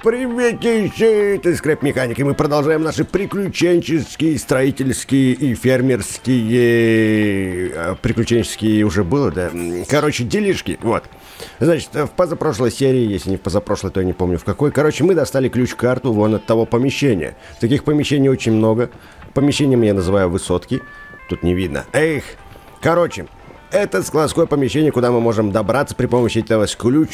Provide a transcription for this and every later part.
Приветище, это скрэп-механик, и мы продолжаем наши приключенческие, строительские и фермерские... Приключенческие уже было, да? Короче, делишки, вот. Значит, в позапрошлой серии, если не в позапрошлой, то я не помню в какой. Короче, мы достали ключ-карту вон от того помещения. Таких помещений очень много. Помещением я называю высотки. Тут не видно. Эх, короче... Это складское помещение, куда мы можем добраться при помощи этого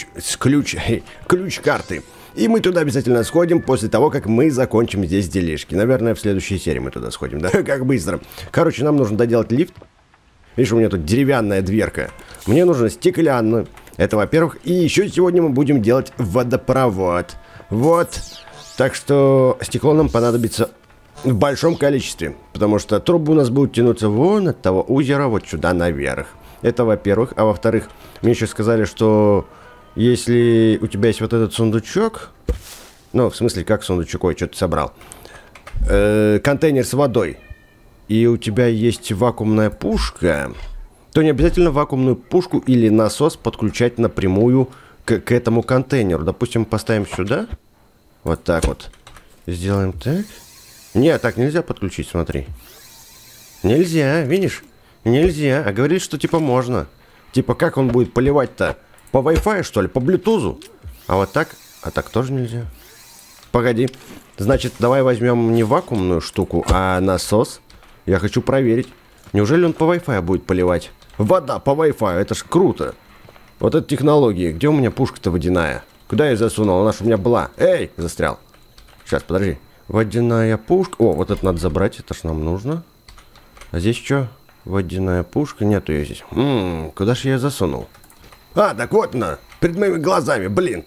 ключ-карты. И мы туда обязательно сходим после того, как мы закончим здесь делишки. Наверное, в следующей серии мы туда сходим, да? Как быстро. Короче, нам нужно доделать лифт. Видишь, у меня тут деревянная дверка. Мне нужно стеклянную. Это, во-первых. И еще сегодня мы будем делать водопровод. Вот. Так что стекло нам понадобится в большом количестве. Потому что трубы у нас будут тянуться вон от того озера вот сюда наверх. Это, во-первых. А во-вторых, мне еще сказали, что если у тебя есть вот этот сундучок... Ну, в смысле, как сундучок? Ой, что ты собрал? Контейнер с водой. И у тебя есть вакуумная пушка, то не обязательно вакуумную пушку или насос подключать напрямую к этому контейнеру. Допустим, поставим сюда. Вот так вот. Сделаем так. Нет, так нельзя подключить, смотри. Нельзя, видишь? Нельзя. А говорит, что типа можно. Типа как он будет поливать-то? По Wi-Fi, что ли? По Bluetooth? А вот так? А так тоже нельзя. Погоди. Значит, давай возьмем не вакуумную штуку, а насос. Я хочу проверить. Неужели он по Wi-Fi будет поливать? Вода по Wi-Fi, это ж круто. Вот это технологии. Где у меня пушка-то водяная? Куда я засунул? Она ж у меня была. Эй, застрял. Сейчас, подожди. Водяная пушка. О, вот это надо забрать, это ж нам нужно. А здесь что? Водяная пушка. Нету ее здесь. Куда ж я ее засунул? А, так вот она. Перед моими глазами, блин.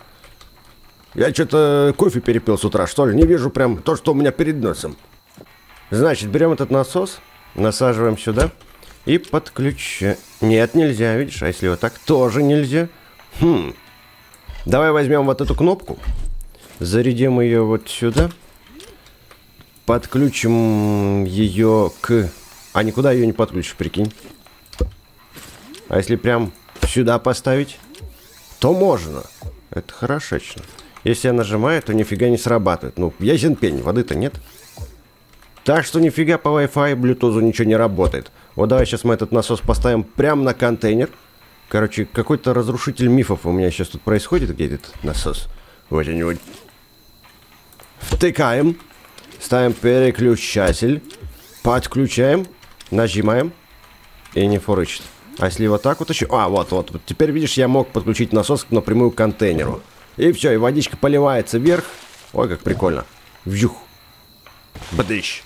Я что-то кофе перепил с утра, что ли? Не вижу прям то, что у меня перед носом. Значит, берем этот насос, насаживаем сюда и подключаем. Нет, нельзя, видишь? А если вот так, тоже нельзя. Давай возьмем вот эту кнопку, зарядим ее вот сюда, подключим ее к... А никуда ее не подключишь, прикинь. А если прям сюда поставить, то можно. Это хорошечно. Если я нажимаю, то нифига не срабатывает. Ну, ясен пень, воды-то нет. Так что нифига по Wi-Fi и Bluetooth ничего не работает. Вот давай сейчас мы этот насос поставим прямо на контейнер. Короче, какой-то разрушитель мифов у меня сейчас тут происходит. Где этот насос? Вот они вот. Втыкаем. Ставим переключатель. Подключаем. Нажимаем. И не фурычит. А если вот так вот еще... А, вот. Теперь, видишь, я мог подключить насос напрямую к контейнеру. И все, и водичка поливается вверх. Ой, как прикольно. Вьюх. Бдыщ.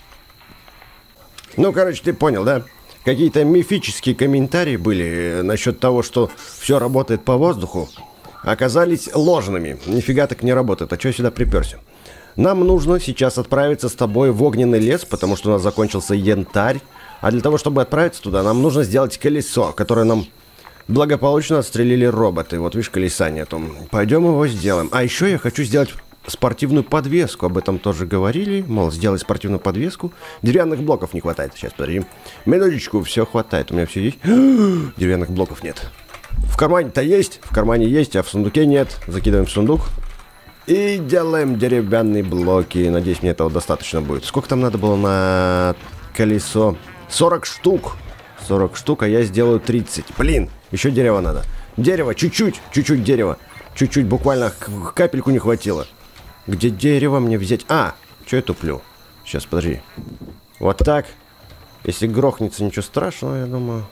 Ну, короче, ты понял, да? Какие-то мифические комментарии были насчет того, что все работает по воздуху, оказались ложными. Нифига так не работает. А что я сюда приперся? Нам нужно сейчас отправиться с тобой в огненный лес, потому что у нас закончился янтарь. А для того, чтобы отправиться туда, нам нужно сделать колесо, которое нам благополучно отстрелили роботы. Вот видишь, колеса нету. Пойдем его сделаем. А еще я хочу сделать спортивную подвеску. Об этом тоже говорили. Мол, сделай спортивную подвеску. Деревянных блоков не хватает. Сейчас, подожди. Минуточку, все хватает. У меня все есть. Деревянных блоков нет. В кармане-то есть. В кармане есть, а в сундуке нет. Закидываем в сундук. И делаем деревянные блоки. Надеюсь, мне этого достаточно будет. Сколько там надо было на колесо? 40 штук. 40 штук, а я сделаю 30. Блин, еще дерева надо. Дерево, чуть-чуть дерева. Чуть-чуть, буквально капельку не хватило. Где дерево мне взять? А, что я туплю? Сейчас, подожди. Вот так. Если грохнется, ничего страшного, я думаю.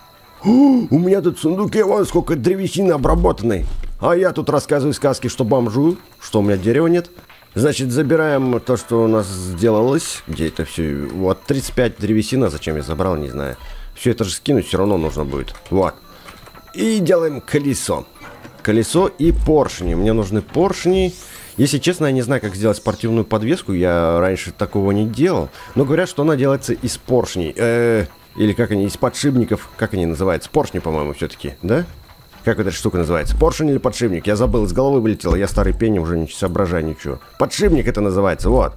У меня тут в сундуке вон сколько древесины обработанной. А я тут рассказываю сказки, что бомжую, что у меня дерева нет. Значит, забираем то, что у нас сделалось. Где это все? Вот, 35 древесина. Зачем я забрал, не знаю. Все это же скинуть все равно нужно будет. Вот. И делаем колесо. Колесо и поршни. Мне нужны поршни. Если честно, я не знаю, как сделать спортивную подвеску. Я раньше такого не делал. Но говорят, что она делается из поршней. Или как они, из подшипников. Как они называются? Поршни, по-моему, все-таки, да? Как эта штука называется? Поршень или подшипник? Я забыл, из головы вылетело. Я старый пень, уже не соображаю ничего. Подшипник это называется, вот.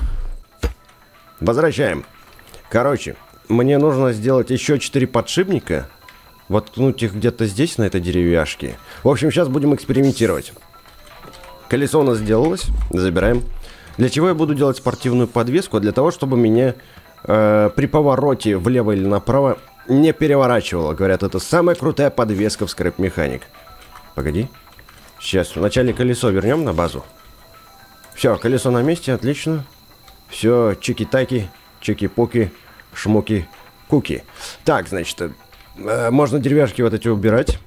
Возвращаем. Короче, мне нужно сделать еще 4 подшипника. Воткнуть их где-то здесь, на этой деревяшке. В общем, сейчас будем экспериментировать. Колесо у нас сделалось. Забираем. Для чего я буду делать спортивную подвеску? Для того, чтобы меня при повороте влево или направо не переворачивало. Говорят, это самая крутая подвеска в Scrap Mechanic. Погоди. Сейчас вначале колесо вернем на базу. Все, колесо на месте, отлично. Все, чики-таки, чики-пуки, шмуки-куки. Так, значит, можно деревяшки вот эти убирать.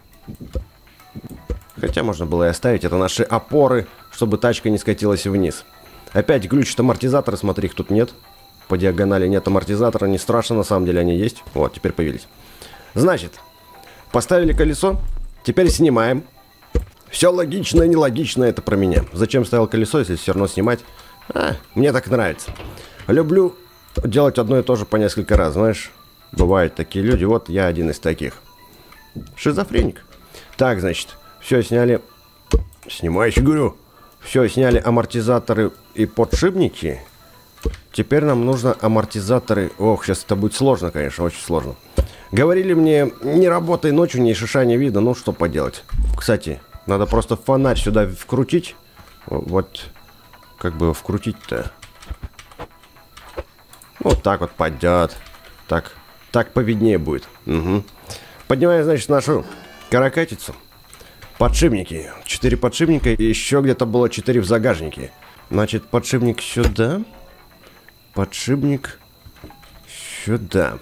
Хотя можно было и оставить. Это наши опоры, чтобы тачка не скатилась вниз. Опять глючат амортизаторы, смотри, их тут нет. По диагонали нет амортизатора, не страшно, на самом деле они есть. Вот, теперь появились. Значит, поставили колесо, теперь снимаем. Все логично и нелогично, это про меня. Зачем ставил колесо, если все равно снимать? Мне так нравится. Люблю делать одно и то же по несколько раз, знаешь. Бывают такие люди, вот я один из таких. Шизофреник. Так, значит, все сняли. Снимаю, еще говорю. Все, сняли амортизаторы и подшипники. Теперь нам нужно амортизаторы. Ох, сейчас это будет сложно, конечно, очень сложно. Говорили мне, не работай ночью, ни шиша не видно, ну что поделать. Кстати, надо просто фонарь сюда вкрутить. Вот, как бы вкрутить-то. Вот так вот пойдет. Так повиднее будет. Угу. Поднимаем, значит, нашу каракатицу. Подшипники. 4 подшипника и еще где-то было 4 в загажнике. Значит, подшипник сюда. Подшипник сюда.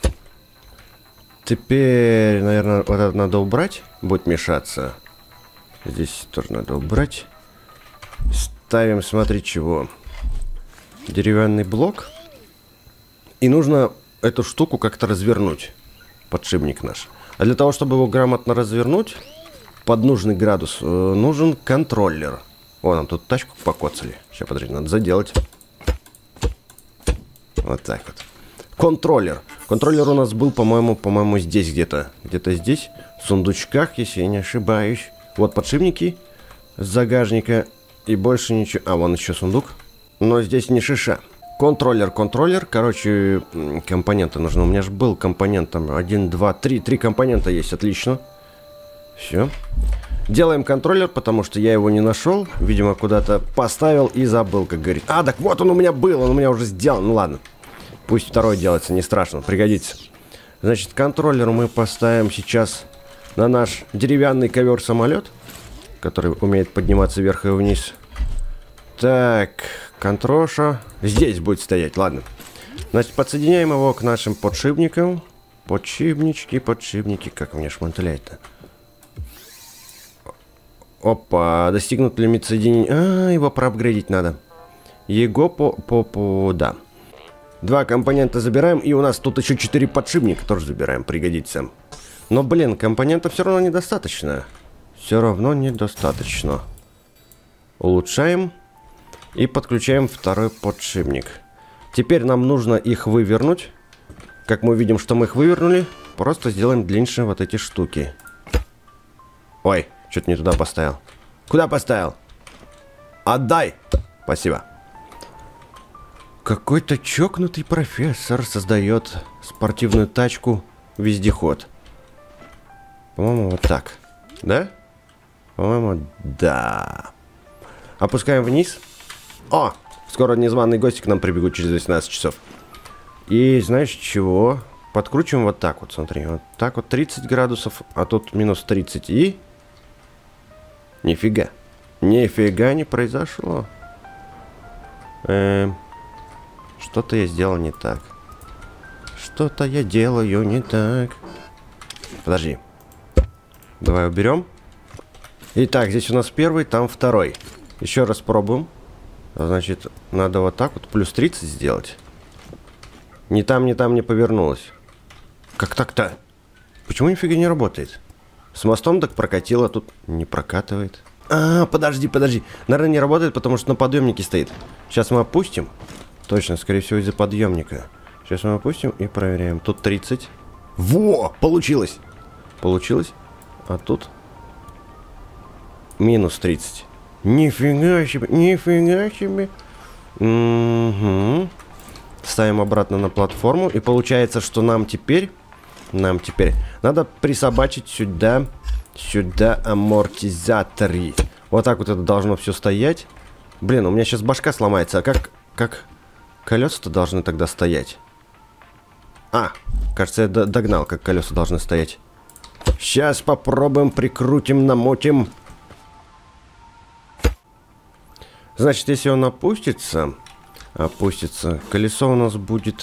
Теперь, наверное, вот это надо убрать. Будет мешаться. Здесь тоже надо убрать. Ставим, смотри, чего. Деревянный блок. И нужно эту штуку как-то развернуть. Подшипник наш. А для того, чтобы его грамотно развернуть, под нужный градус, нужен контроллер. О, нам тут тачку покоцали. Сейчас, подожди, надо заделать. Вот так вот. Контроллер. Контроллер у нас был, по-моему, здесь где-то. Где-то здесь. В сундучках, если я не ошибаюсь. Вот подшипники с загажника. И больше ничего. А, вон еще сундук. Но здесь не шиша. Контроллер. Короче, компоненты нужны. У меня же был компонент там 1, 2, 3. 3 компонента есть. Отлично. Все. Делаем контроллер, потому что я его не нашел. Видимо, куда-то поставил и забыл, как говорит. А, так вот он у меня был, он у меня уже сделан. Ну ладно. Пусть второй делается, не страшно, пригодится. Значит, контроллер мы поставим сейчас на наш деревянный ковер-самолет, который умеет подниматься вверх и вниз. Так, контроша. Здесь будет стоять, ладно. Значит, подсоединяем его к нашим подшипникам. Подшипники, как мне шмантыляет-то? Опа, достигнут лимит соединения. Его проапгрейдить надо. Его да. 2 компонента забираем, и у нас тут еще 4 подшипника тоже забираем, пригодится. Но, блин, компонентов все равно недостаточно. Улучшаем. И подключаем второй подшипник. Теперь нам нужно их вывернуть. Как мы видим, что мы их вывернули, просто сделаем длиннее вот эти штуки. Ой. Что-то не туда поставил. Куда поставил? Отдай! Спасибо. Какой-то чокнутый профессор создает спортивную тачку-вездеход. По-моему, вот так. Да? По-моему, да. Опускаем вниз. О! Скоро незваный гость к нам прибегут через 18 часов. И знаешь чего? Подкручиваем вот так вот, смотри. Вот так вот 30 градусов, а тут минус 30 и... Нифига не произошло. Что-то я сделал не так. Что-то я делаю не так. Подожди. Давай уберем. Итак, здесь у нас первый, там второй. Еще раз пробуем. Значит, надо вот так вот плюс 30 сделать. Ни там не повернулось. Как так-то? Почему нифига не работает? С мостом так прокатило, тут не прокатывает. Подожди. Наверное, не работает, потому что на подъемнике стоит. Сейчас мы опустим. Точно, скорее всего, из-за подъемника. Сейчас мы опустим и проверяем. Тут 30. Во! Получилось! А тут минус 30. Нифига себе. Угу. Ставим обратно на платформу. И получается, что нам теперь надо присобачить сюда амортизаторы. Вот так вот это должно все стоять. Блин, у меня сейчас башка сломается. А как колеса-то должны тогда стоять? А, кажется, я догнал, как колеса должны стоять. Сейчас попробуем, прикрутим, намотим. Значит, если он опустится, колесо у нас будет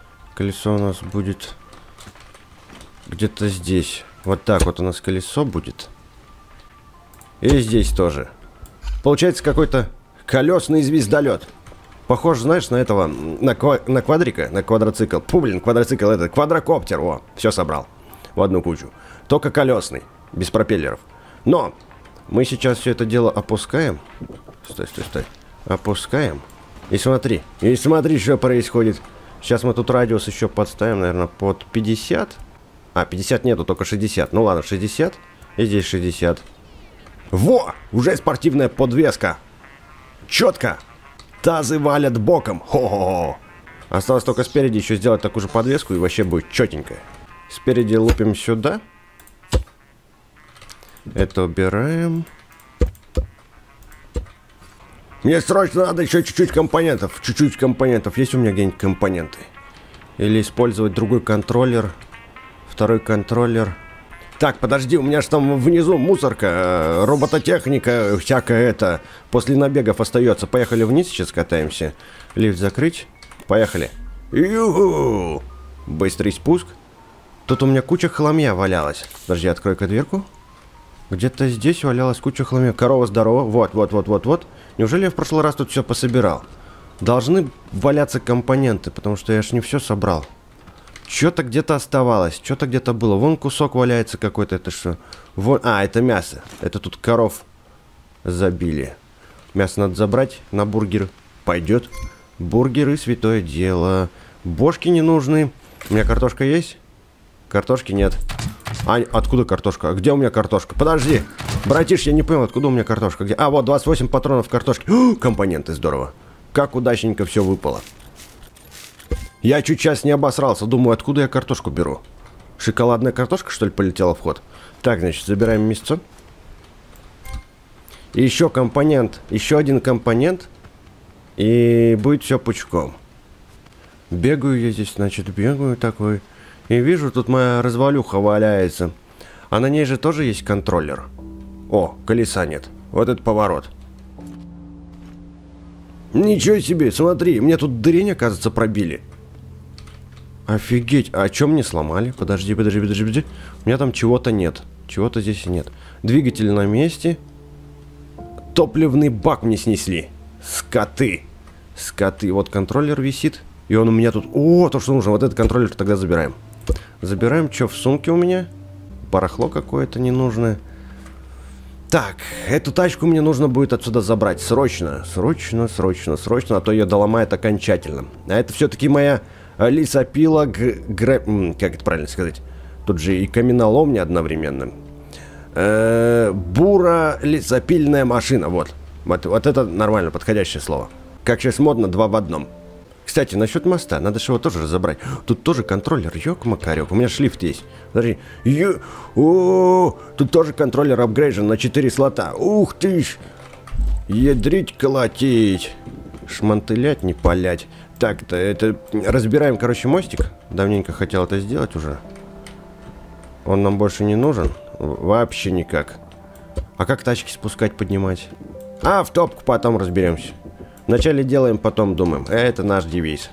где-то здесь. Вот так вот у нас колесо будет. И здесь тоже. Получается какой-то колесный звездолет. Похож, знаешь, на этого, на квадрика, на квадроцикл. Фу, блин, квадроцикл это, квадрокоптер, во, все собрал в одну кучу. Только колесный, без пропеллеров. Но мы сейчас все это дело опускаем. Стой. Опускаем. И смотри, что происходит. Сейчас мы тут радиус еще подставим, наверное, под 50. А, 50 нету, только 60. Ну ладно, 60. И здесь 60. Во! Уже спортивная подвеска. Четко. Тазы валят боком. Хо-хо-хо. Осталось только спереди еще сделать такую же подвеску, и вообще будет четенько. Спереди лупим сюда. Это убираем. Мне срочно надо еще чуть-чуть компонентов. Есть у меня где-нибудь компоненты? Или использовать другой контроллер. Второй контроллер. Так, подожди, у меня же там внизу мусорка, робототехника, всякое это. После набегов остается. Поехали вниз, сейчас катаемся. Лифт закрыть. Поехали. Ю-ху! Быстрый спуск. Тут у меня куча хламья валялась. Подожди, открой-ка дверку. Где-то здесь валялась куча хламья. Корова здорова. Вот. Неужели я в прошлый раз тут все пособирал? Должны валяться компоненты, потому что я ж не все собрал. Что-то где-то оставалось, что-то где-то было. Вон кусок валяется какой-то, это что? Вон, а, это мясо. Это тут коров забили. Мясо надо забрать на бургер. Пойдет. Бургеры, святое дело. Бошки не нужны. У меня картошка есть? Картошки нет. А, откуда картошка? Где у меня картошка? Подожди. Братиш, я не понял, откуда у меня картошка. Где? А, вот 28 патронов картошки. О, компоненты, здорово. Как удачненько все выпало. Я чуть сейчас не обосрался. Думаю, откуда я картошку беру? Шоколадная картошка, что ли, полетела в ход? Так, значит, забираем мясцо. И еще компонент. Еще один компонент. И будет все пучком. Бегаю я здесь, значит, бегаю такой. И вижу, тут моя развалюха валяется. А на ней же тоже есть контроллер. О, колеса нет. Вот это поворот. Ничего себе, смотри, мне тут дырень, оказывается, пробили. Офигеть, а чем мне сломали? Подожди. У меня там чего-то нет. Чего-то здесь нет. Двигатель на месте. Топливный бак мне снесли. Скоты. Вот контроллер висит. И он у меня тут... О, то, что нужно. Вот этот контроллер тогда забираем. Забираем, что в сумке у меня? Барахло какое-то ненужное. Так, эту тачку мне нужно будет отсюда забрать. Срочно, а то ее доломает окончательно. А это все-таки моя лесопила, как это правильно сказать? Тут же и каменоломня одновременно. Буро-лесопильная машина, вот это нормально, подходящее слово. Как сейчас модно, 2 в 1. Кстати, насчет моста, надо же его тоже разобрать. Тут тоже контроллер, ёк-макарёк, у меня шлифт есть. Смотри, тут тоже контроллер апгрейжен на 4 слота. Ух ты ж! Ядрить, колотить. Шмантылять, не палять. Так, это разбираем, короче, мостик. Давненько хотел это сделать уже. Он нам больше не нужен. Вообще никак. А как тачки спускать, поднимать? А, в топку потом разберемся. Вначале делаем, потом думаем. Это наш девиз.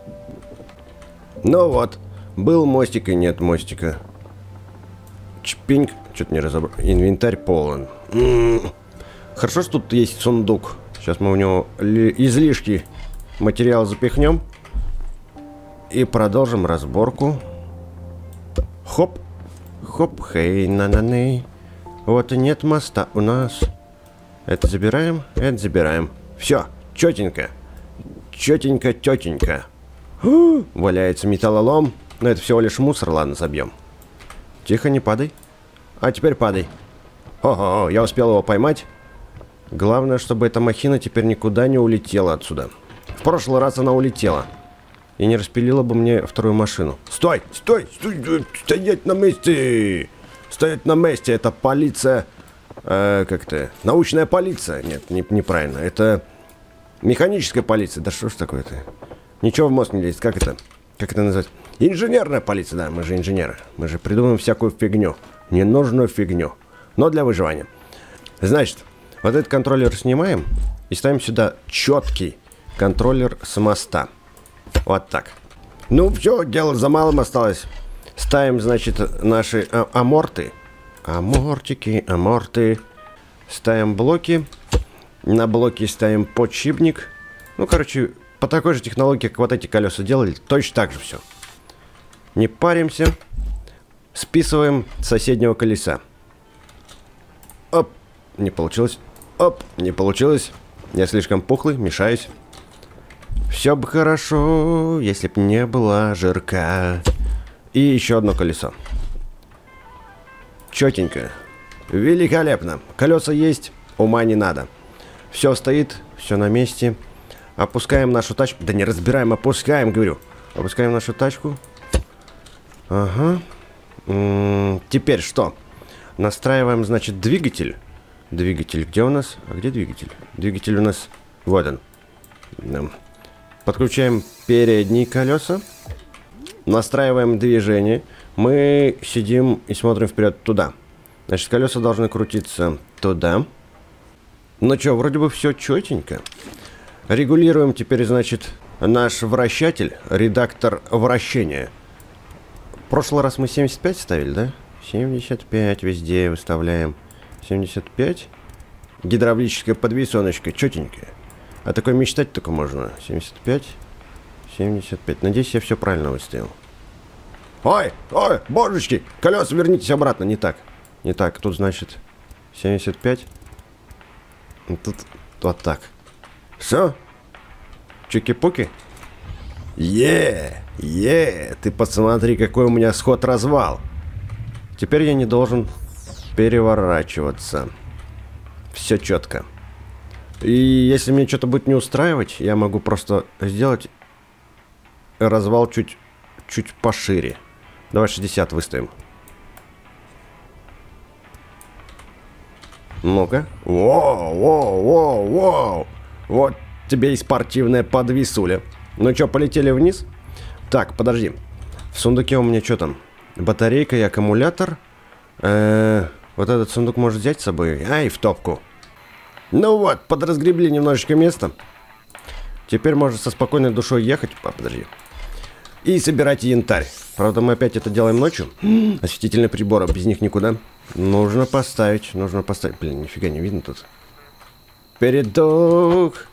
Ну вот. Был мостик и нет мостика. Чпинг. Что-то не разобрал. Инвентарь полон. Хорошо, что тут есть сундук. Сейчас мы в него излишки материала запихнем. И продолжим разборку. Хоп. Хоп. Хей, на-на-ней. Вот и нет моста у нас. Это забираем, это забираем. Все. Четенько. Тетенька. Валяется металлолом. Но это всего лишь мусор, ладно, забьем. Тихо, не падай. А теперь падай. Ого, я успел его поймать. Главное, чтобы эта махина теперь никуда не улетела отсюда. В прошлый раз она улетела. И не распилила бы мне вторую машину. Стой! Стоять на месте! Стоять на месте! Это полиция как-то, научная полиция. Нет, неправильно. Это механическая полиция. Да что ж такое-то? Ничего в мозг не лезет. Как это назвать? Инженерная полиция, да, мы же инженеры. Мы же придумаем всякую фигню. Ненужную фигню. Но для выживания. Значит, вот этот контроллер снимаем и ставим сюда четкий контроллер с моста. Вот так. Ну, все, дело за малым осталось. Ставим, значит, наши аморты. Аморты. Ставим блоки. На блоки ставим подшипник. Ну, короче, по такой же технологии, как вот эти колеса делали, точно так же все. Не паримся. Списываем с соседнего колеса. Оп, не получилось. Оп, не получилось. Я слишком пухлый, мешаюсь. Все бы хорошо, если б не было жирка. И еще одно колесо. Четенько. Великолепно. Колеса есть, ума не надо. Все стоит, все на месте. Опускаем нашу тачку. Да не разбираем, опускаем, говорю. Опускаем нашу тачку. Ага. Теперь что? Настраиваем, значит, двигатель. Двигатель где у нас? А где двигатель? Двигатель у нас... Вот он. Подключаем передние колеса. Настраиваем движение. Мы сидим и смотрим вперед туда. Значит, колеса должны крутиться туда. Ну что, вроде бы все четенько. Регулируем теперь, значит, наш вращатель, редактор вращения. В прошлый раз мы 75 ставили, да? 75 везде выставляем. 75. Гидравлическая подвесоночка, четенькая. А такой мечтать только можно. 75. 75. Надеюсь, я все правильно выставил. Ой, божечки! Колеса вернитесь обратно. Не так. Не так. Тут, значит, 75. Тут вот так. Все? Чуки-пуки? Ты посмотри, какой у меня сход-развал. Теперь я не должен переворачиваться. Все четко. И если мне что-то будет не устраивать, я могу просто сделать развал чуть пошире. Давай 60 выставим. Ну-ка. Воу. Вот тебе и спортивная подвисуля. Ну что, полетели вниз? Так, подожди. В сундуке у меня что там? Батарейка и аккумулятор. Вот этот сундук может взять с собой. Ай, в топку. Ну вот, подразгребли немножечко места. Теперь можно со спокойной душой ехать. Подожди. И собирать янтарь. Правда, мы опять это делаем ночью. Осветительные приборы, без них никуда. Нужно поставить. Блин, нифига не видно тут. Передок.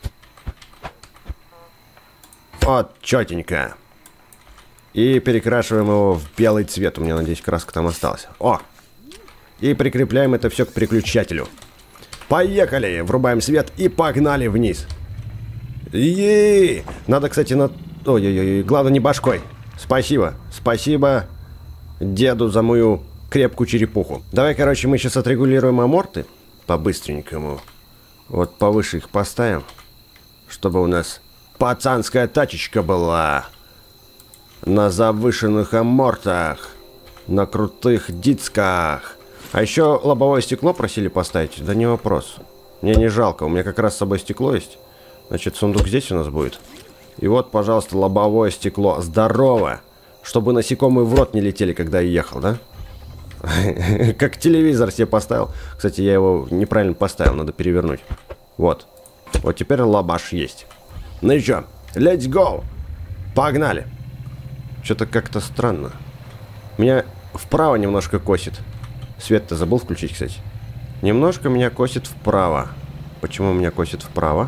Вот, четенько. И перекрашиваем его в белый цвет. У меня, надеюсь, краска там осталась. О! И прикрепляем это все к переключателю. Поехали! Врубаем свет и погнали вниз. Надо, кстати, Ой-ой-ой, главное не башкой. Спасибо деду за мою крепкую черепуху. Давай, короче, мы сейчас отрегулируем аморты по-быстренькому. Вот повыше их поставим, чтобы у нас пацанская тачечка была. На завышенных амортах. На крутых дицках. А еще лобовое стекло просили поставить. Да не вопрос. Мне не жалко. У меня как раз с собой стекло есть. Значит, сундук здесь у нас будет. И вот, пожалуйста, лобовое стекло. Здорово. Чтобы насекомые в рот не летели, когда я ехал, да? Как телевизор себе поставил. Кстати, я его неправильно поставил. Надо перевернуть. Вот. Вот теперь лобаш есть. Ну и что? Let's go. Погнали. Что-то как-то странно. Меня вправо немножко косит. Свет-то забыл включить, кстати. Немножко меня косит вправо. Почему меня косит вправо?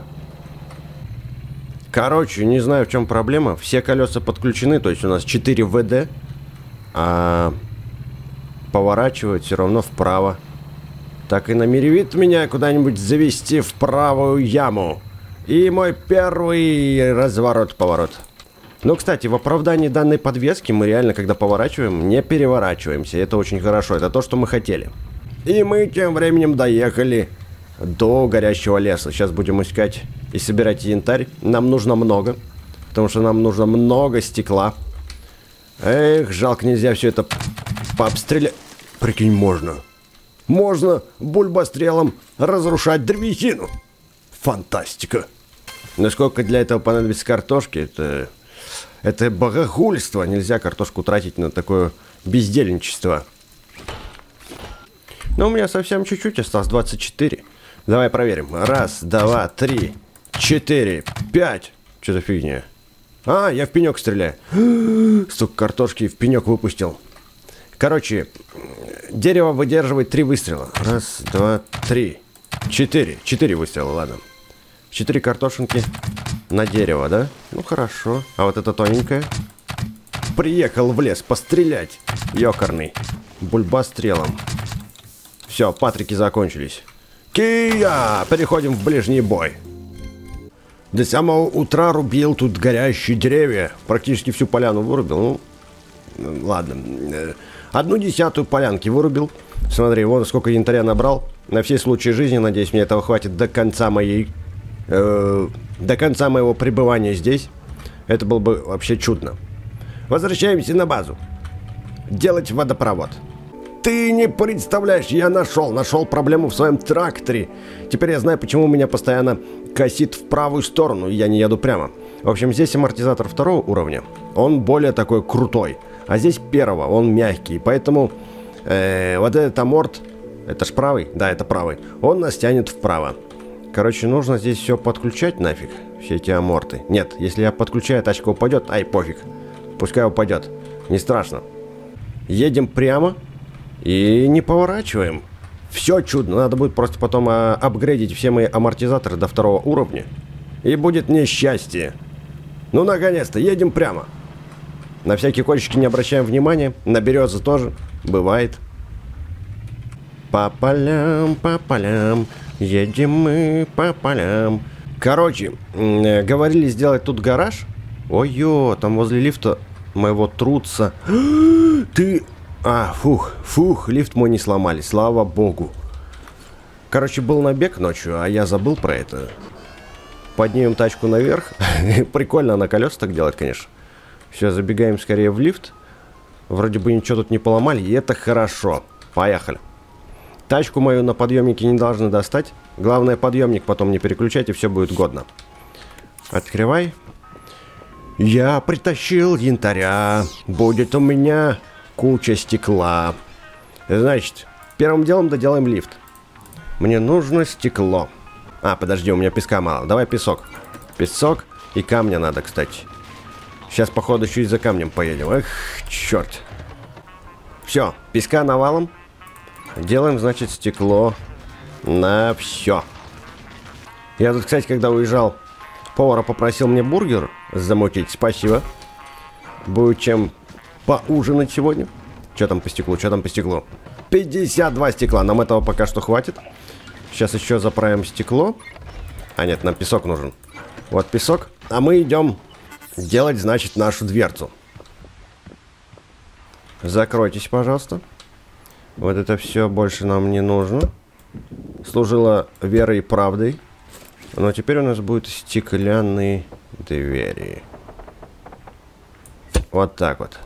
Короче, не знаю, в чем проблема. Все колеса подключены, то есть у нас 4 ВД. А поворачивает все равно вправо. Так и намеревит меня куда-нибудь завести в правую яму. И мой первый разворот-поворот. Ну, кстати, в оправдании данной подвески мы реально, когда поворачиваем, не переворачиваемся. Это очень хорошо, это то, что мы хотели. И мы тем временем доехали до горящего леса. Сейчас будем искать и собирать янтарь. Нам нужно много, потому что нам нужно много стекла. Эх, жалко, нельзя все это пообстрелять. Прикинь, можно. Можно бульбострелом разрушать древесину. Фантастика. Но сколько для этого понадобится картошки, это богохульство. Нельзя картошку тратить на такое бездельничество. Но у меня совсем чуть-чуть осталось, 24. Давай проверим. 1, 2, 3, 4, 5. Что за фигня? А, я в пенек стреляю. Столько картошки в пенек выпустил. Короче, дерево выдерживает 3 выстрела. 1, 2, 3, 4. 4 выстрела, ладно. 4 картошинки на дерево, да? Ну, хорошо. А вот это тоненькое. Приехал в лес пострелять. Ёкарный. Бульбострелом. Все, патрики закончились. Кия! Переходим в ближний бой. До самого утра рубил тут горящие деревья. Практически всю поляну вырубил. Ну, ладно. 1/10 полянки вырубил. Смотри, вон сколько янтаря набрал. На все случаи жизни, надеюсь, мне этого хватит до конца моего пребывания здесь. Это было бы вообще чудно. Возвращаемся на базу. Делать водопровод. Ты не представляешь, я нашел проблему в своем тракторе. Теперь я знаю, почему меня постоянно косит в правую сторону, и я не еду прямо. В общем, здесь амортизатор 2-го уровня. Он более такой крутой. А здесь 1-го, он мягкий. Поэтому вот этот аморт, это ж правый? Да, это правый. Он нас тянет вправо. Короче, нужно здесь все подключать нафиг. Все эти аморты. Нет, если я подключаю, тачка упадет. Ай, пофиг. Пускай упадет. Не страшно. Едем прямо. И не поворачиваем. Все чудно. Надо будет просто потом апгрейдить все мои амортизаторы до 2-го уровня. И будет несчастье. Ну, наконец-то, едем прямо. На всякие кочечки не обращаем внимания. На березы тоже. Бывает. По полям, едем мы по полям. Короче, говорили сделать тут гараж. Ой-ё, там возле лифта моего трутся. Ты... фух, лифт мой не сломали, слава богу. Короче, был набег ночью, а я забыл про это. Поднимем тачку наверх. Прикольно на колеса так делать, конечно. Все, забегаем скорее в лифт. Вроде бы ничего тут не поломали, и это хорошо. Поехали. Тачку мою на подъемнике не должны достать. Главное, подъемник потом не переключать, и все будет годно. Открывай. Я притащил янтаря. Будет у меня... куча стекла. Значит, первым делом доделаем лифт. Мне нужно стекло. Подожди, у меня песка мало. Давай песок. Песок и камня надо, кстати. Сейчас, походу, еще и за камнем поедем. Эх, черт. Все, песка навалом. Делаем, значит, стекло на все. Я тут, кстати, когда уезжал, повара попросил мне бургер замутить. Спасибо. Будет чем... поужинать сегодня. Что там по стеклу? 52 стекла. Нам этого пока что хватит. Сейчас еще заправим стекло. Нет, нам песок нужен. Вот песок. А мы идем делать, значит, нашу дверцу. Закройтесь, пожалуйста. Вот это все больше нам не нужно. Служило верой и правдой. Но теперь у нас будут стеклянные двери. Вот так вот.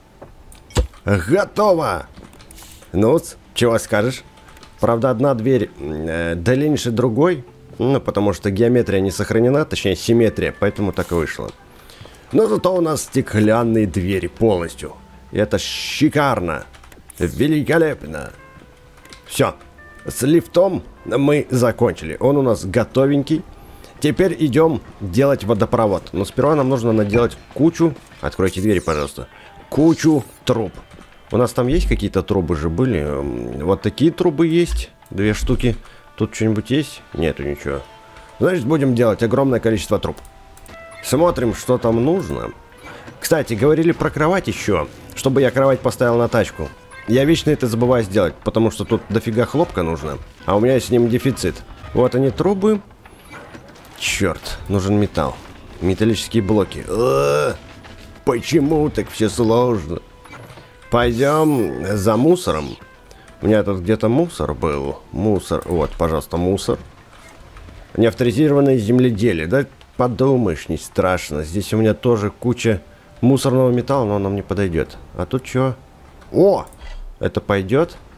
Готово! Ну, чего скажешь? Правда, одна дверь дальше другой. Ну, потому что геометрия не сохранена, точнее, симметрия, поэтому так и вышло. Но зато у нас стеклянные двери полностью. И это шикарно. Великолепно. Все. С лифтом мы закончили. Он у нас готовенький. Теперь идем делать водопровод. Но сперва нам нужно наделать кучу... Откройте двери, пожалуйста. Кучу труб. У нас там есть какие-то трубы же были? Вот такие трубы есть. 2 штуки. Тут что-нибудь есть? Нету ничего. Значит, будем делать огромное количество труб. Смотрим, что там нужно. Кстати, говорили про кровать еще. Чтобы я кровать поставил на тачку. Я вечно это забываю сделать, потому что тут дофига хлопка нужно. А у меня с ним дефицит. Вот они трубы. Черт, нужен металл. Металлические блоки. Почему так все сложно? Пойдем за мусором. У меня тут где-то мусор был. Мусор. Вот, пожалуйста, мусор. Неавторизированное земледелие. Да подумаешь, не страшно. Здесь у меня тоже куча мусорного металла, но он нам не подойдет. А тут что? О! Это пойдет?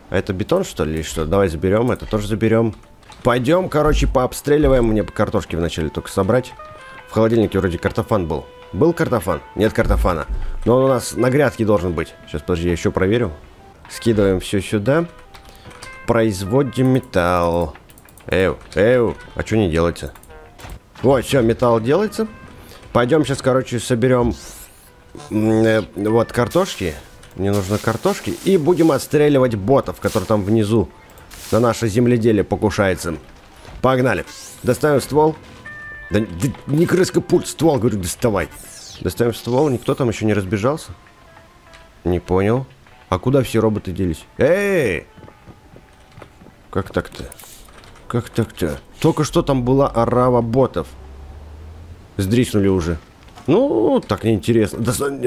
А это бетон, что ли, или что? Давай заберем, это тоже заберем. Пойдем, короче, пообстреливаем. Мне бы картошки вначале только собрать. В холодильнике вроде картофан был. Был картофан? Нет картофана. Но он у нас на грядке должен быть. Сейчас, подожди, я еще проверю. Скидываем все сюда. Производим металл. А что не делается? Вот, все, металл делается. Пойдем сейчас, короче, соберем вот картошки. Мне нужно картошки. И будем отстреливать ботов, которые там внизу на наше земледелие покушается. Погнали. Доставим ствол. Да не крыска пульт, ствол, говорю, доставай. Доставим ствол. Никто там еще не разбежался? Не понял. А куда все роботы делись? Эй! Как так-то? Как так-то? Только что там была орава ботов. Сдриснули уже. Ну, так неинтересно.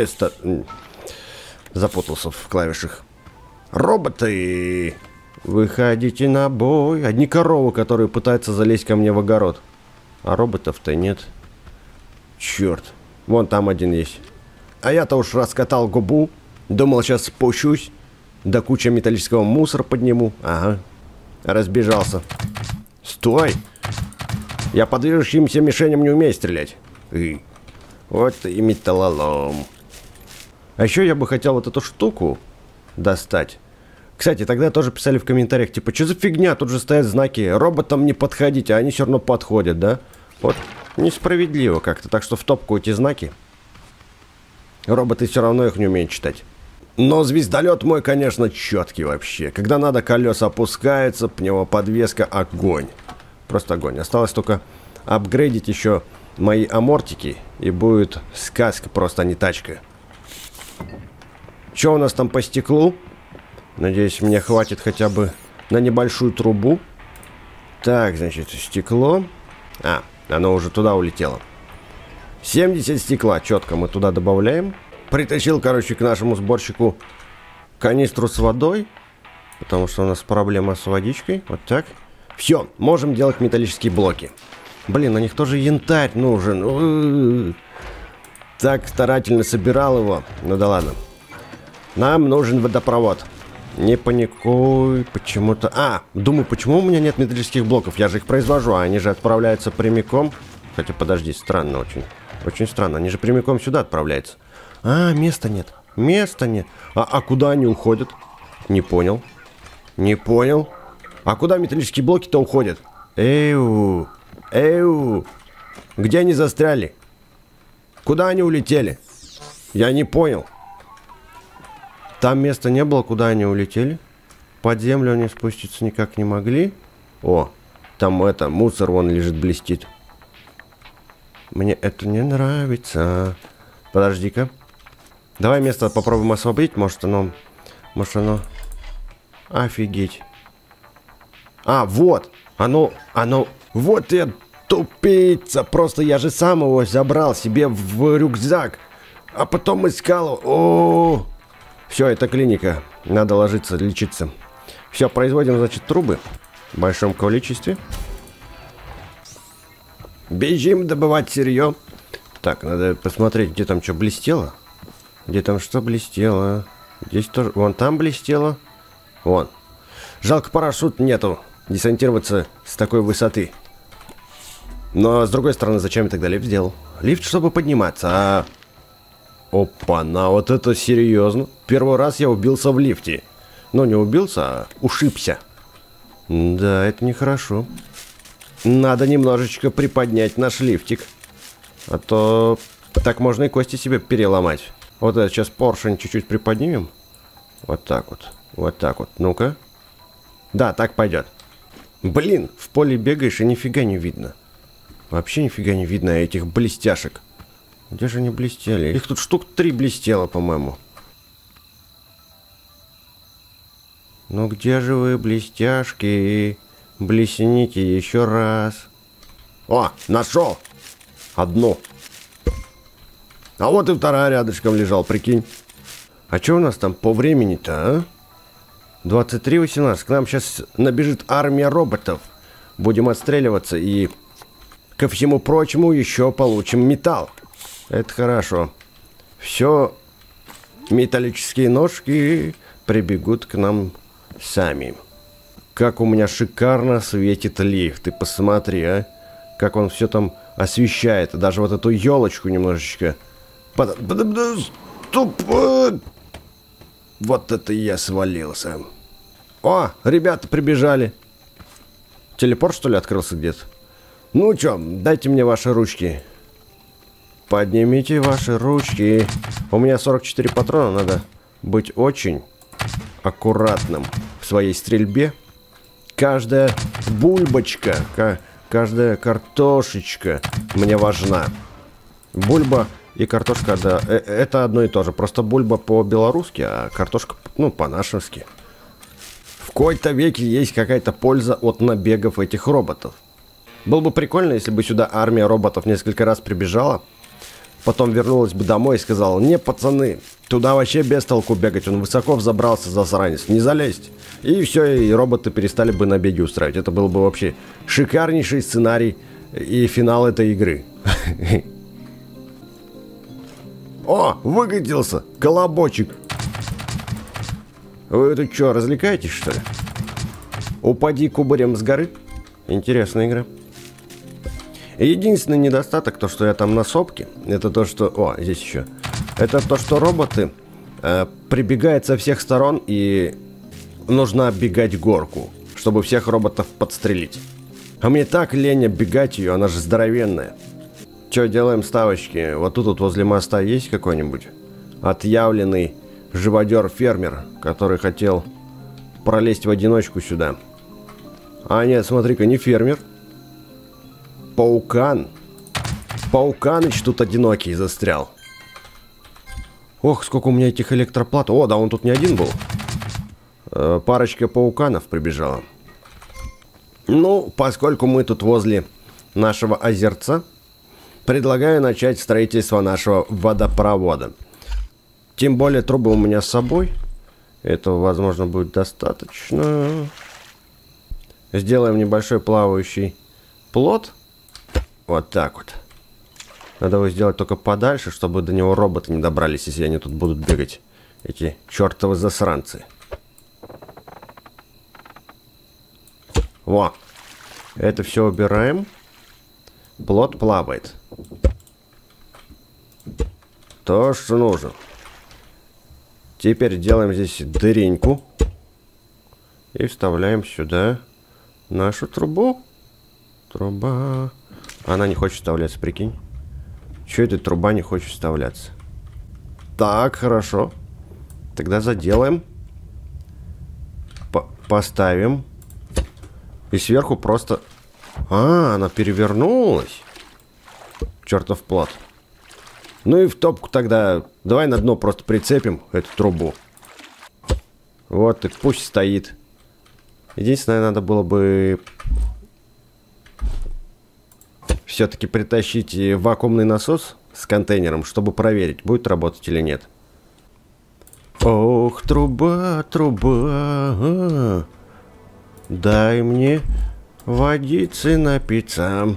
Запутался в клавишах. Роботы! Выходите на бой. Одни коровы, которые пытаются залезть ко мне в огород. А роботов-то нет. Черт. Вон там один есть. А я-то уж раскатал губу. Думал, сейчас спущусь. Да куча металлического мусора подниму. Ага. Разбежался. Стой! Я по движущимся мишеням не умею стрелять. Вот и металлолом. А еще я бы хотел вот эту штуку достать. Кстати, тогда тоже писали в комментариях, типа, что за фигня, тут же стоят знаки, роботам не подходите, а они все равно подходят, да? Вот, несправедливо как-то, так что в топку эти знаки. Роботы все равно их не умеют читать. Но звездолет мой, конечно, четкий вообще. Когда надо, колеса опускаются, пневмоподвеска, огонь. Просто огонь. Осталось только апгрейдить еще мои амортики, и будет сказка просто, а не тачка. Что у нас там по стеклу? Надеюсь, мне хватит хотя бы на небольшую трубу. Так, значит, стекло. А, оно уже туда улетело. 70 стекла, четко мы туда добавляем. Притащил, короче, к нашему сборщику канистру с водой. Потому что у нас проблема с водичкой. Вот так. Все, можем делать металлические блоки. Блин, на них тоже янтарь нужен. Так старательно собирал его. Ну да ладно. Нам нужен водопровод. Не паникуй, почему-то... А, думаю, почему у меня нет металлических блоков? Я же их произвожу, а они же отправляются прямиком. Хотя, подожди, странно очень. Очень странно, они же прямиком сюда отправляются. А, места нет. Места нет. А куда они уходят? Не понял. Не понял. А куда металлические блоки-то уходят? Эу. Где они застряли? Куда они улетели? Я не понял. Там места не было, куда они улетели. Под землю они спуститься никак не могли. О, там это, мусор вон лежит, блестит. Мне это не нравится. Подожди-ка. Давай место попробуем освободить. Может оно... Офигеть. А, вот. Оно... Вот я тупица. Просто я же сам его забрал себе в рюкзак. А потом искал... О-о-о. Все, это клиника. Надо ложиться, лечиться. Все, производим, значит, трубы. В большом количестве. Бежим добывать сырье. Так, надо посмотреть, где там что блестело. Где там что блестело. Здесь тоже... Вон там блестело. Вон. Жалко, парашют нету. Десантироваться с такой высоты. Но, с другой стороны, зачем я тогда лифт сделал? Лифт, чтобы подниматься, а... Опа-на, вот это серьезно. Первый раз я убился в лифте. Ну, не убился, а ушибся. Да, это нехорошо. Надо немножечко приподнять наш лифтик. А то так можно и кости себе переломать. Вот это сейчас поршень чуть-чуть приподнимем. Вот так вот. Вот так вот. Ну-ка. Да, так пойдет. Блин, в поле бегаешь и нифига не видно. Вообще нифига не видно этих блестяшек. Где же они блестели? Их тут штук 3 блестело, по-моему. Ну где же вы, блестяшки? Блесните еще раз. О, нашел! Одну. А вот и вторая рядышком лежал, прикинь. А что у нас там по времени-то, а? 23:18. К нам сейчас набежит армия роботов. Будем отстреливаться и, ко всему прочему, еще получим металл. Это хорошо. Все металлические ножки прибегут к нам сами. Как у меня шикарно светит лифт. Ты посмотри, а. Как он все там освещает. Даже вот эту елочку немножечко. Стоп! Вот это я свалился. О, ребята прибежали. Телепорт, что ли, открылся где-то? Ну чё, дайте мне ваши ручки. Поднимите ваши ручки. У меня 44 патрона, надо быть очень аккуратным в своей стрельбе. Каждая бульбочка, каждая картошечка мне важна. Бульба и картошка, да, это одно и то же. Просто бульба по-белорусски, а картошка, ну, по-нашенски. В кои-то веке есть какая-то польза от набегов этих роботов. Было бы прикольно, если бы сюда армия роботов несколько раз прибежала, потом вернулась бы домой и сказала: не, пацаны, туда вообще без толку бегать, он высоко взобрался, засранец, не залезть. И все, и роботы перестали бы набеги устраивать. Это был бы вообще шикарнейший сценарий и финал этой игры. О, выкатился, колобочек. Вы тут что, развлекаетесь, что ли? Упади кубарем с горы. Интересная игра. Единственный недостаток, то, что я там на сопке, это то, что... О, здесь еще. Это то, что роботы прибегают со всех сторон, и нужно оббегать горку, чтобы всех роботов подстрелить. А мне так лень оббегать ее, она же здоровенная. Че, делаем ставочки? Вот тут вот возле моста есть какой-нибудь отъявленный живодер-фермер, который хотел пролезть в одиночку сюда? А нет, смотри-ка, не фермер. Паукан. Пауканыч тут одинокий застрял. Ох, сколько у меня этих электроплат. О, да он тут не один был. Парочка пауканов прибежала. Ну, поскольку мы тут возле нашего озерца, предлагаю начать строительство нашего водопровода. Тем более трубы у меня с собой. Этого, возможно, будет достаточно. Сделаем небольшой плавающий плот. Вот так вот. Надо его сделать только подальше, чтобы до него роботы не добрались, если они тут будут бегать. Эти чертовы засранцы. Во. Это все убираем. Плот плавает. То, что нужно. Теперь делаем здесь дыреньку. И вставляем сюда нашу трубу. Труба. Она не хочет вставляться, прикинь. Чё эта труба не хочет вставляться? Так, хорошо. Тогда заделаем. Поставим. И сверху просто... А, она перевернулась. Чертов плот. Ну и в топку тогда. Давай на дно просто прицепим эту трубу. Вот и пусть стоит. Единственное, надо было бы все-таки притащить вакуумный насос с контейнером, чтобы проверить, будет работать или нет. Ох, труба, труба. Дай мне водицы напиться.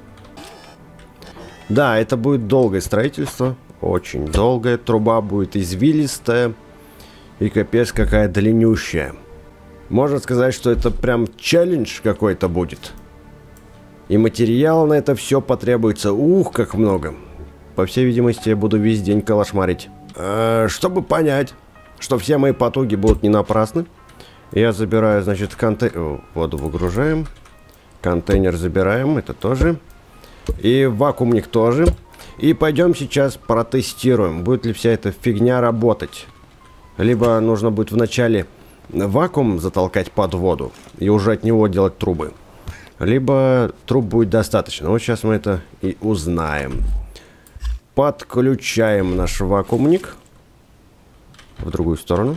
Да, это будет долгое строительство. Очень долгое. Труба будет извилистая. И капец какая длиннющая. Можно сказать, что это прям челлендж какой-то будет. И материал на это все потребуется. Ух, как много. По всей видимости, я буду весь день калашмарить. Чтобы понять, что все мои потуги будут не напрасны, я забираю, значит, воду выгружаем. Контейнер забираем, это тоже. И вакуумник тоже. И пойдем сейчас протестируем, будет ли вся эта фигня работать. Либо нужно будет вначале вакуум затолкать под воду и уже от него делать трубы. Либо труб будет достаточно. Вот сейчас мы это и узнаем. Подключаем наш вакуумник в другую сторону.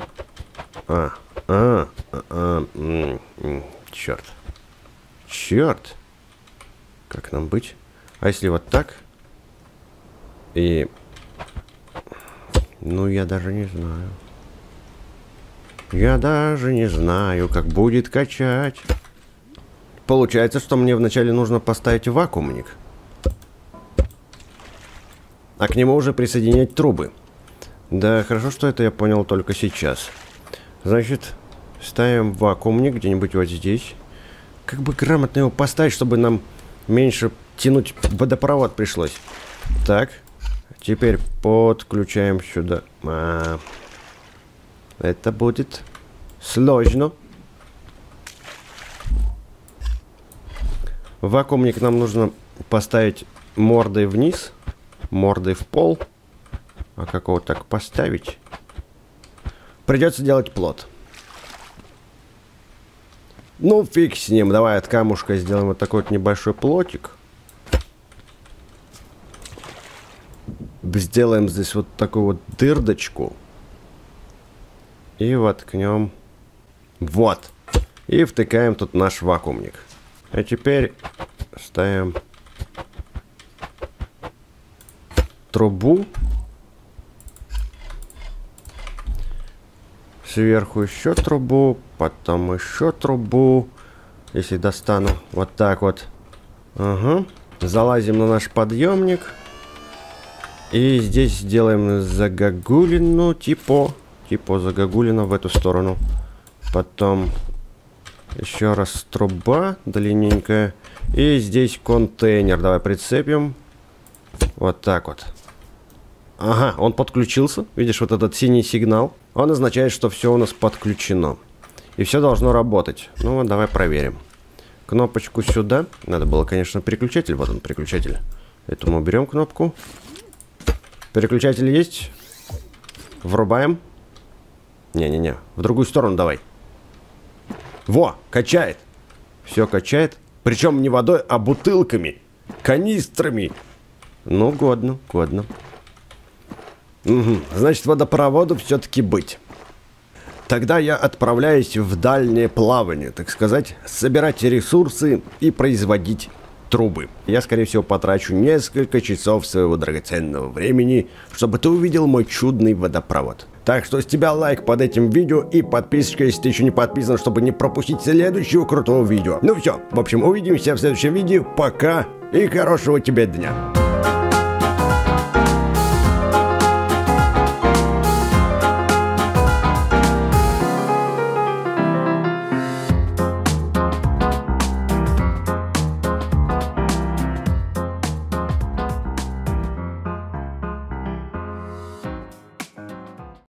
Черт. Черт. Как нам быть? А если вот так? И... Ну, я даже не знаю. Я даже не знаю, как будет качать. Получается, что мне вначале нужно поставить вакуумник. А к нему уже присоединять трубы. Да, хорошо, что это я понял только сейчас. Значит, Ставим вакуумник где-нибудь вот здесь. Как бы грамотно его поставить, чтобы нам меньше тянуть водопровод пришлось. Так. Теперь подключаем сюда. Это будет сложно. Вакуумник нам нужно поставить мордой вниз, мордой в пол. А как его так поставить? Придется делать плот. Ну, фиг с ним. Давай от камушка сделаем вот такой вот небольшой плотик. Сделаем здесь вот такую вот дырдочку. И воткнем. Вот. И втыкаем тут наш вакуумник. А теперь ставим трубу. Сверху еще трубу. Потом еще трубу. Если достану. Вот так вот. Ага. Залазим на наш подъемник. И здесь сделаем загогулину. Типа загогулина в эту сторону. Потом еще раз труба длинненькая. И здесь контейнер. Давай прицепим. Вот так вот. Ага, он подключился. Видишь, вот этот синий сигнал. Он означает, что все у нас подключено. И все должно работать. Ну вот, давай проверим. Кнопочку сюда. Надо было, конечно, переключатель. Вот он, переключатель. Эту мы уберем кнопку. Переключатель есть. Врубаем. Не-не-не. В другую сторону давай. Во, качает. Все качает. Причем не водой, а бутылками. Канистрами. Ну, годно, годно. Угу. Значит, водопроводу все-таки быть. Тогда я отправляюсь в дальнее плавание, так сказать, собирать ресурсы и производить трубы. Я, скорее всего, потрачу несколько часов своего драгоценного времени, чтобы ты увидел мой чудный водопровод. Так что с тебя лайк под этим видео и подписочка, если ты еще не подписан, чтобы не пропустить следующего крутого видео. Ну все, в общем, увидимся в следующем видео. Пока и хорошего тебе дня.